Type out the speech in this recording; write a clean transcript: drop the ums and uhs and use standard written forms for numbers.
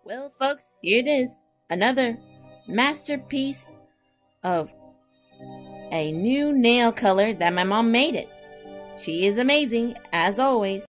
Well, folks, here it is. Another masterpiece of a new nail color that my mom made it. She is amazing, as always.